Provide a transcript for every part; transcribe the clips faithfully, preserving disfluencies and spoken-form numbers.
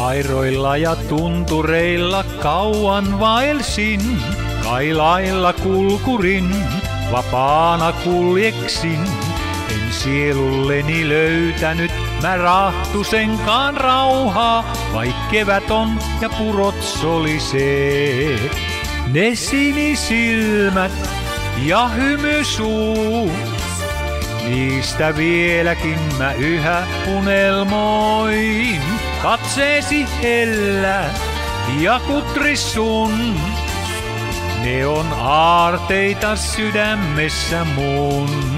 Airoilla ja tuntureilla kauan vaelsin, kailailla kulkurin, vapaana kuljeksin. En sielulleni löytänyt mä rahtusenkaan rauhaa, vaik kevät on ja purot solisee. Ne sinisilmät ja hymysuu, niistä vieläkin mä yhä unelmoin. Katseesi hellä ja kutris sun, ne on aarteita sydämessä mun.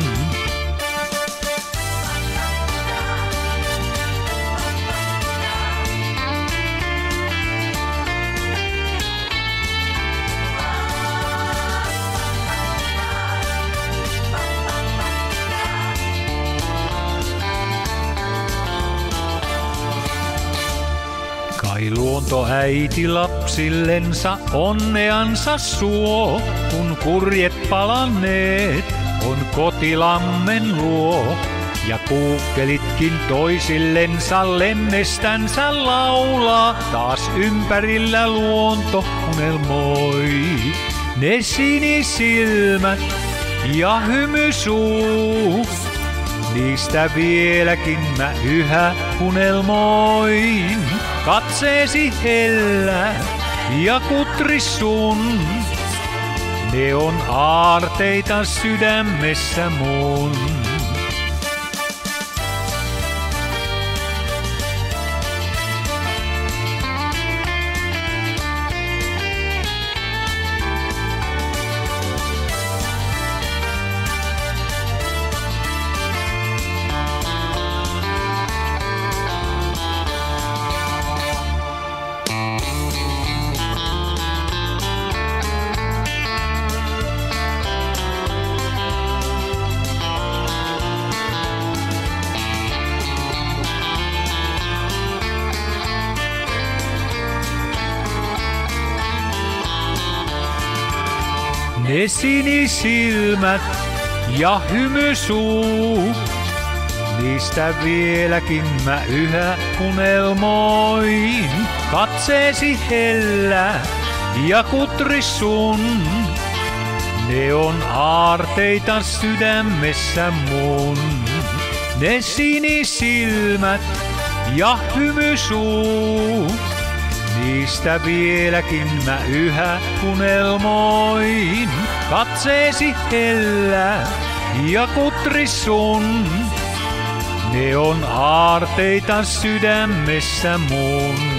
Kai luonto äiti lapsillensa onneansa suo, kun kurjet palanneet on kotilammen luo. Ja kuukkelitkin toisillensa lemmestänsä laulaa, taas ympärillä luonto unelmoi. Ne sinisilmät ja hymysuu, niistä vieläkin mä yhä unelmoin. Katseesi hellä ja kutris sun, ne on aarteita sydämessä mun. Ne sinisilmät ja hymysuu, niistä vieläkin mä yhä unelmoin. Katseesi hellä ja kutris sun, ne on aarteita sydämessä mun. Ne sinisilmät ja hymysuu, niistä vieläkin mä yhä unelmoin. Katseesi hellä ja kutris sun, ne on aarteita sydämessä mun.